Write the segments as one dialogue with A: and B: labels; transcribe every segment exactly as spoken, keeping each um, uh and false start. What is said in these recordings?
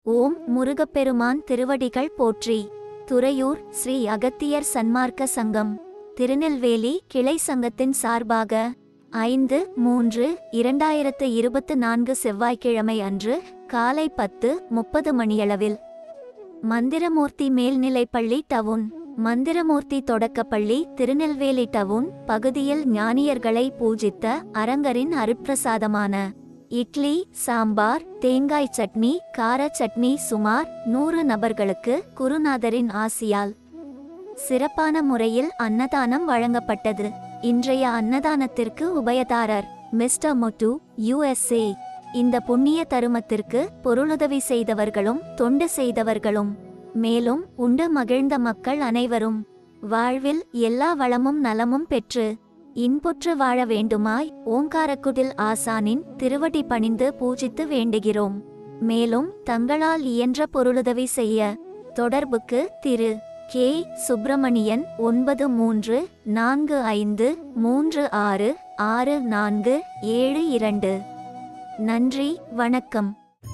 A: ஓம் முருகப்பெருமான் திருவடிகள் போற்றி. துறையூர் ஸ்ரீ அகத்தியர் சன்மார்க்க சங்கம் திருநெல்வேலி கிளை சங்கத்தின் சார்பாக ஐந்து மூன்று இரண்டாயிரத்து இருபத்து நான்கு செவ்வாய்க்கிழமை அன்று காலை பத்து முப்பது மணியளவில் மந்திரமூர்த்தி மேல்நிலைப்பள்ளி டவுன் மந்திரமூர்த்தி தொடக்கப்பள்ளி திருநெல்வேலி டவுன் பகுதியில் ஞானியர்களை பூஜித்த அரங்கரின் அருட்பிரசாதமான இட்லி சாம்பார் தேங்காய் சட்னி கார சட்னி சுமார் நூறு நபர்களுக்கு குருநாதரின் ஆசியால் சிறப்பான முறையில் அன்னதானம் வழங்கப்பட்டது. இன்றைய அன்னதானத்திற்கு உபயதாரர் மிஸ்டர் மொட்டு யுஎஸ்ஏ. இந்த புண்ணிய தருமத்திற்கு பொருளுதவி செய்தவர்களும் தொண்டு செய்தவர்களும் மேலும் உண்டு மகிழ்ந்த மக்கள் அனைவரும் வாழ்வில் எல்லா வளமும் நலமும் பெற்று இன்புற்று வாழ வேண்டுமாய் ஓங்காரக்குடில் ஆசானின் திருவடி பணிந்து பூஜித்து வேண்டுகிறோம். மேலும் தங்களால் இயன்ற பொருளுதவி செய்ய தொடர்புக்கு திரு கே சுப்பிரமணியன் ஒன்பது மூன்று நான்கு ஐந்து மூன்று ஆறு ஆறு நான்கு ஏழு இரண்டு. நன்றி, வணக்கம்.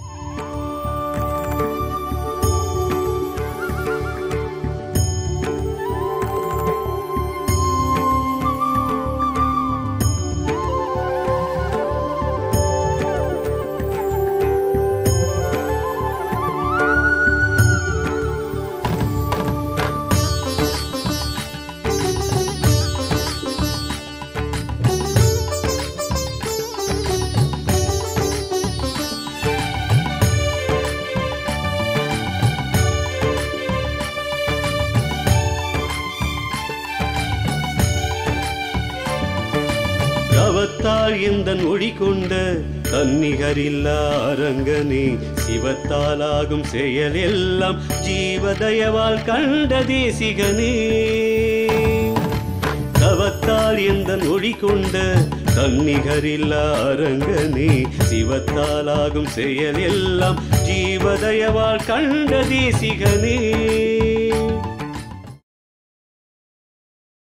B: தவத்தால் எந்தன் ஒளி கொண்ட தன்னிகரில்லா அரங்கனே, சிவத்தாலாகும் செயல் எல்லாம் ஜீவதயவால் கண்ட தேசிகனே. தவத்தால் எந்தன் ஒளி கொண்ட தன்னிகரில்லா அரங்கனே, சிவத்தாலாகும் செயல் எல்லாம் ஜீவதயவால் கண்ட தேசிகனே.